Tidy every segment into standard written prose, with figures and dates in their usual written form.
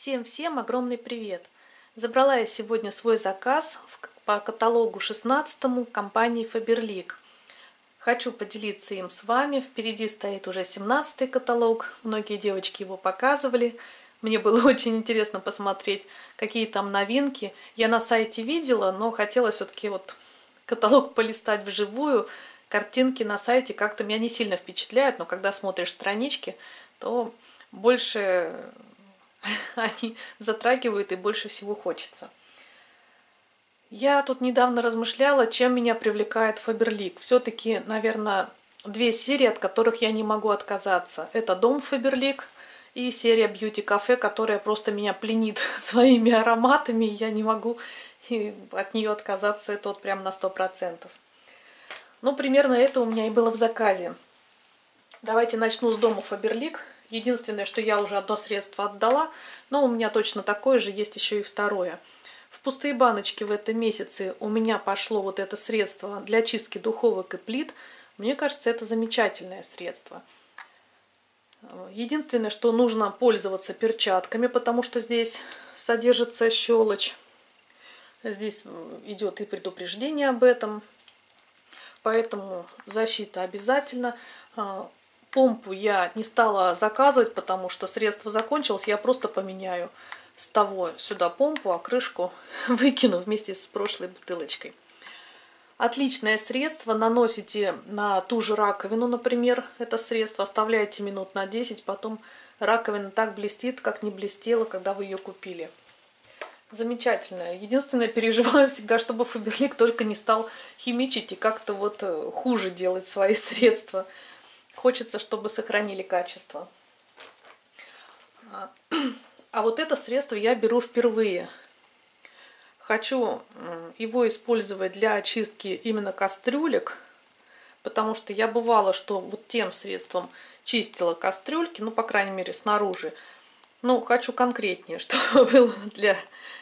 Всем огромный привет! Забрала я сегодня свой заказ по каталогу 16-му компании Faberlic. Хочу поделиться им с вами. Впереди стоит уже 17-й каталог. Многие девочки его показывали. Мне было очень интересно посмотреть, какие там новинки. Я на сайте видела, но хотела все-таки вот каталог полистать вживую. Картинки на сайте как-то меня не сильно впечатляют, но когда смотришь странички, то больше они затрагивают и больше всего хочется. Я тут недавно размышляла, чем меня привлекает Faberlic. Все-таки, наверное, две серии, от которых я не могу отказаться. Это дом Faberlic и серия Beauty Cafe, которая просто меня пленит своими ароматами. Я не могу от нее отказаться, это вот прям на 100%. Ну, примерно это у меня и было в заказе. Давайте начну с дома Faberlic. Единственное, что я уже одно средство отдала, но у меня точно такое же, есть еще и второе. В пустые баночки в этом месяце у меня пошло вот это средство для чистки духовок и плит. Мне кажется, это замечательное средство. Единственное, что нужно пользоваться перчатками, потому что здесь содержится щелочь. Здесь идет и предупреждение об этом. Поэтому защита обязательно. Помпу я не стала заказывать, потому что средство закончилось. Я просто поменяю с того сюда помпу, а крышку выкину вместе с прошлой бутылочкой. Отличное средство. Наносите на ту же раковину, например, это средство. Оставляете минут на 10. Потом раковина так блестит, как не блестела, когда вы ее купили. Замечательное. Единственное, переживаю всегда, чтобы Faberlic только не стал химичить и как-то вот хуже делать свои средства. Хочется, чтобы сохранили качество. А вот это средство я беру впервые. Хочу его использовать для очистки именно кастрюлек, потому что я бывала, что вот тем средством чистила кастрюльки, ну, по крайней мере, снаружи. Ну, хочу конкретнее, чтобы было для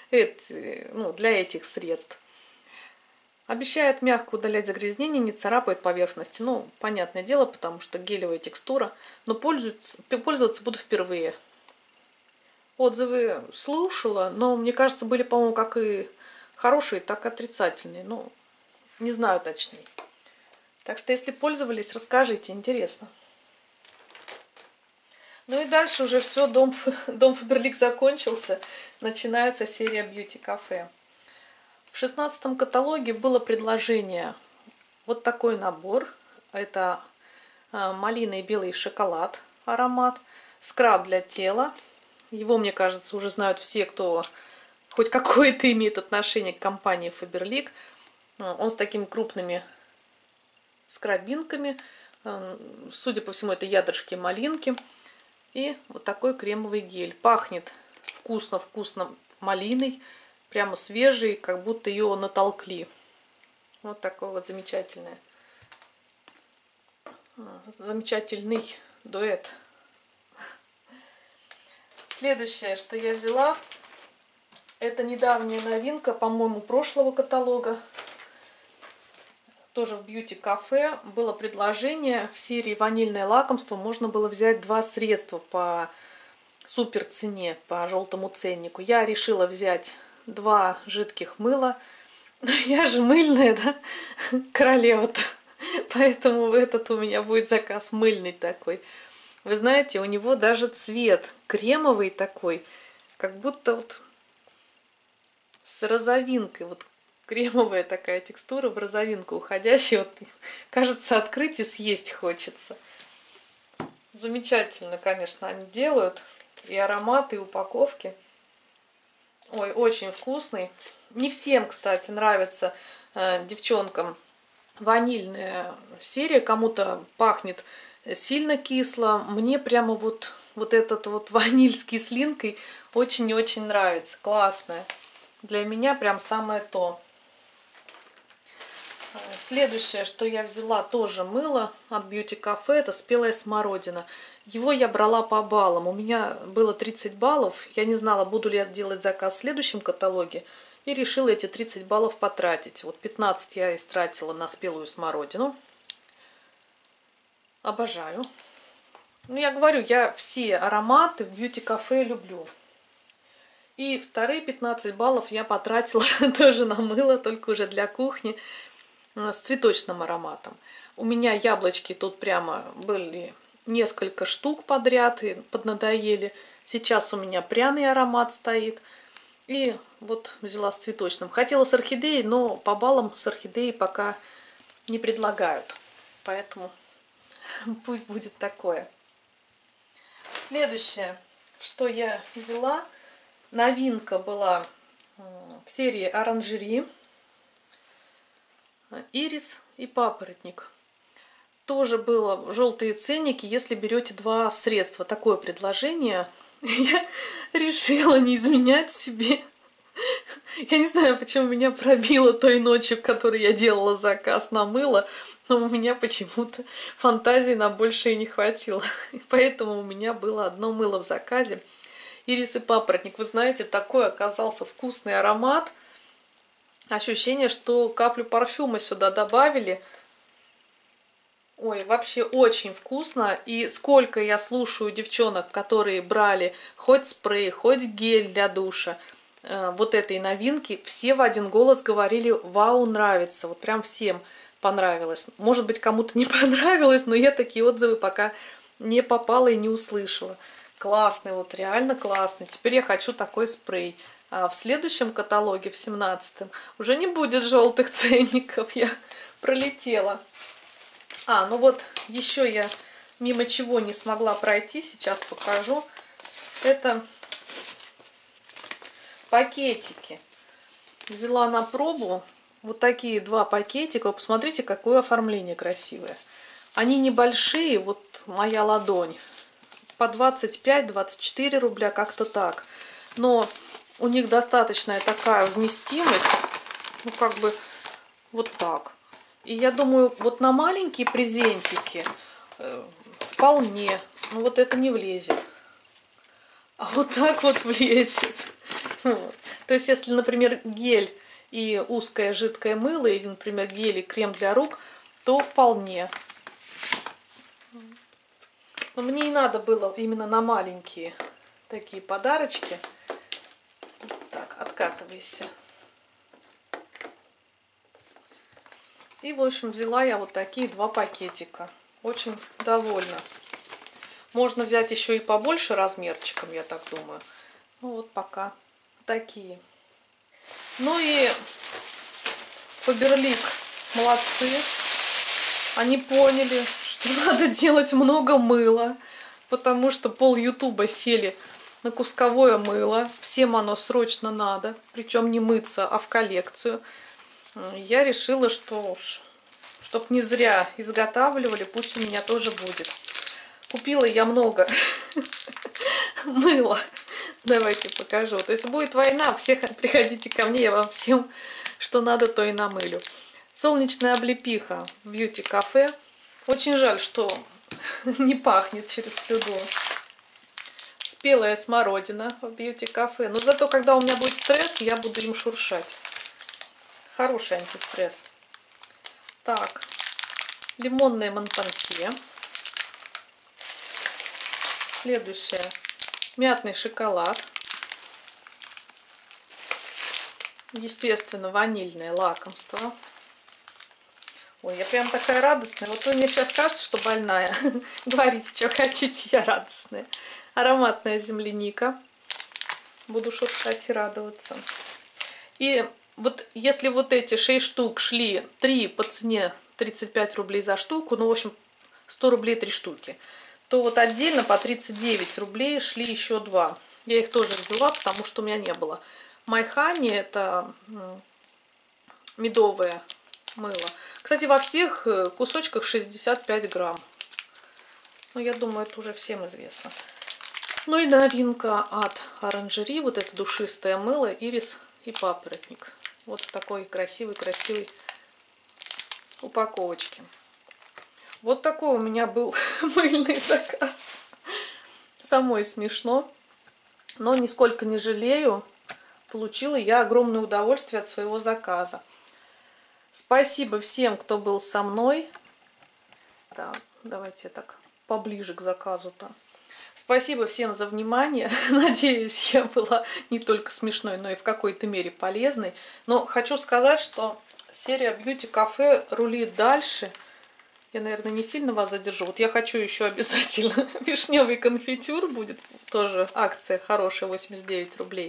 этих средств. Обещает мягко удалять загрязнения, не царапает поверхности. Ну, понятное дело, потому что гелевая текстура. Но пользоваться буду впервые. Отзывы слушала, но мне кажется, были, по-моему, как и хорошие, так и отрицательные. Ну, не знаю точнее. Так что, если пользовались, расскажите, интересно. Ну и дальше уже все, дом Faberlic закончился. Начинается серия Beauty Cafe. В 16-м каталоге было предложение. Вот такой набор. Это малина и белый шоколад аромат. Скраб для тела. Его, мне кажется, уже знают все, кто хоть какое-то имеет отношение к компании Faberlic. Он с такими крупными скрабинками. Судя по всему, это ядрышки малинки. И вот такой кремовый гель. Пахнет вкусно-вкусно малиной. Прямо свежий, как будто ее натолкли. Вот такой вот замечательный дуэт. Следующее, что я взяла, это недавняя новинка, по-моему, прошлого каталога. Тоже в Beauty Cafe было предложение в серии ванильное лакомство. Можно было взять два средства по супер цене, по желтому ценнику. Я решила взять два жидких мыла. Я же мыльная, да, королева-то. Поэтому этот у меня будет заказ мыльный такой. Вы знаете, у него даже цвет кремовый такой, как будто вот с розовинкой. Вот кремовая такая текстура в розовинку уходящая. Вот, кажется, открыть и съесть хочется. Замечательно, конечно, они делают. И ароматы, и упаковки. Ой, очень вкусный. Не всем, кстати, нравится девчонкам ванильная серия. Кому-то пахнет сильно кисло. Мне прямо вот этот вот ваниль с кислинкой очень и очень нравится. Классная. Для меня прям самое то. Следующее, что я взяла, тоже мыло от Beauty Cafe, это спелая смородина. Его я брала по баллам. У меня было 30 баллов. Я не знала, буду ли я делать заказ в следующем каталоге. И решила эти 30 баллов потратить. Вот 15 я истратила на спелую смородину. Обожаю. Ну, я говорю, я все ароматы в Beauty Cafe люблю. И вторые 15 баллов я потратила тоже на мыло, только уже для кухни, с цветочным ароматом. У меня яблочки тут прямо были несколько штук подряд и поднадоели. Сейчас у меня пряный аромат стоит. И вот взяла с цветочным. Хотела с орхидеей, но по баллам с орхидеей пока не предлагают. Поэтому пусть будет такое. Следующее, что я взяла, новинка была в серии оранжери. Ирис и папоротник. Тоже было желтые ценники, если берете два средства. Такое предложение. Я решила не изменять себе. Я не знаю, почему меня пробило той ночью, в которой я делала заказ на мыло, но у меня почему-то фантазии на большее не хватило. И поэтому у меня было одно мыло в заказе. Ирис и папоротник. Вы знаете, такой оказался вкусный аромат. Ощущение, что каплю парфюма сюда добавили. Ой, вообще очень вкусно. И сколько я слушаю девчонок, которые брали хоть спрей, хоть гель для душа, вот этой новинки, все в один голос говорили: вау, нравится. Вот прям всем понравилось. Может быть, кому-то не понравилось, но я такие отзывы пока не попала и не услышала. Классный, вот реально классный. Теперь я хочу такой спрей. А в следующем каталоге, в 17-м, уже не будет желтых ценников. Я пролетела. Ну вот еще я мимо чего не смогла пройти. Сейчас покажу. Это пакетики. Взяла на пробу вот такие два пакетика. Посмотрите, какое оформление красивое. Они небольшие, вот моя ладонь. По 25-24 рубля, как-то так. Но у них достаточная такая вместимость. Ну, как бы вот так. И я думаю, вот на маленькие презентики вполне. Ну, вот это не влезет. А вот так вот влезет. Вот. То есть, если, например, гель и узкое жидкое мыло, или, например, гель и крем для рук, то вполне. Но мне и надо было именно на маленькие такие подарочки. Так, откатывайся. И, в общем, взяла я вот такие два пакетика. Очень довольна. Можно взять еще и побольше размерчиком, я так думаю. Ну вот пока такие. Ну и Фаберлик молодцы. Они поняли, что надо делать много мыла, потому что пол Ютуба сели на кусковое мыло. Всем оно срочно надо, причем не мыться, а в коллекцию. Я решила, что уж, чтоб не зря изготавливали, пусть у меня тоже будет. Купила я много мыла. Давайте покажу. То есть будет война, всех приходите ко мне, я вам всем, что надо, то и намылю. Солнечная облепиха в бьюти-кафе. Очень жаль, что не пахнет через слюду. Спелая смородина в бьюти-кафе. Но зато, когда у меня будет стресс, я буду им шуршать. Хороший антистресс. Так, лимонное монпансье. Следующее. Мятный шоколад. Естественно, ванильное лакомство. Ой, я прям такая радостная. Вот вы мне сейчас скажете, что больная. Говорите, что хотите, я радостная. Ароматная земляника. Буду шуршать и радоваться. И вот если вот эти 6 штук шли 3 по цене 35 рублей за штуку, ну, в общем, 100 рублей 3 штуки, то вот отдельно по 39 рублей шли еще 2. Я их тоже взяла, потому что у меня не было. Майхани — это медовое мыло. Кстати, во всех кусочках 65 грамм. Ну, я думаю, это уже всем известно. Ну и новинка от оранжери. Вот это душистое мыло Ирис и папоротник. Вот в такой красивой упаковочке. Вот такой у меня был мыльный заказ. Самой смешно. Но нисколько не жалею. Получила я огромное удовольствие от своего заказа. Спасибо всем, кто был со мной. Так, давайте так поближе к заказу-то. Спасибо всем за внимание. Надеюсь, я была не только смешной, но и в какой-то мере полезной. Но хочу сказать, что серия Beauty Cafe рулит дальше. Я, наверное, не сильно вас задержу. Вот я хочу еще обязательно вишневый конфитюр. Будет тоже акция хорошая, 89 рублей.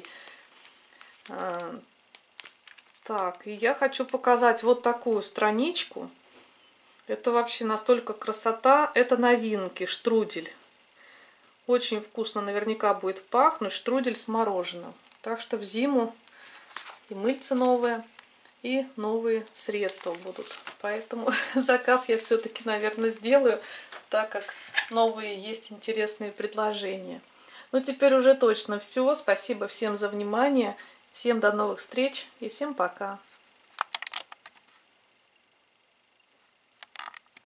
Так, и я хочу показать вот такую страничку. Это вообще настолько красота. Это новинки, штрудель. Очень вкусно наверняка будет пахнуть. Штрудель с мороженым. Так что в зиму и мыльце новое, и новые средства будут. Поэтому заказ я все-таки, наверное, сделаю, так как новые есть интересные предложения. Ну, теперь уже точно все. Спасибо всем за внимание. Всем до новых встреч и всем пока.